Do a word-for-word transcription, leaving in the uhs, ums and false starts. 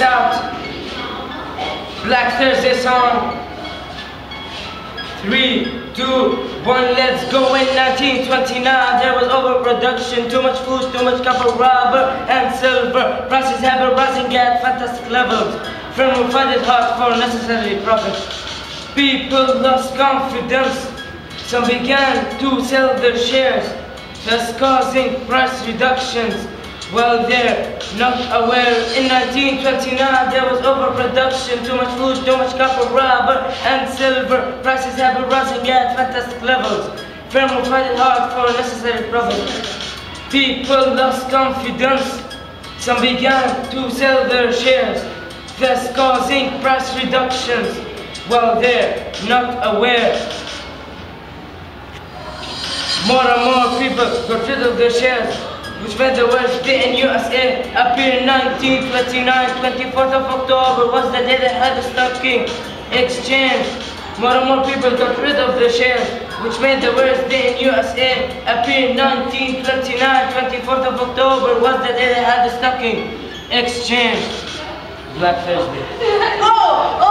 out. Black Thursday song. Three, two, one, let's go. In nineteen twenty-nine, there was overproduction. Too much food, too much copper, rubber, and silver. Prices have been rising at fantastic levels. Firm will find it hard for necessary profit. People lost confidence. Some began to sell their shares, thus causing price reductions. While they're not aware, in nineteen twenty-nine there was overproduction. Too much food, too much copper, rubber, and silver. Prices have been rising at fantastic levels. Firm will find it hard for necessary profit. People lost confidence. Some began to sell their shares, thus causing price reductions. While they're not aware, more and more people got rid of their shares, which meant the worst day in U S A appeared in nineteen twenty-nine. twenty-fourth of October was the day they had the stock exchange. More and more people got rid of their shares, which made the worst day in U S A appear in nineteen twenty-nine. twenty-fourth of October was the day they had the stock exchange. Black Thursday. Oh!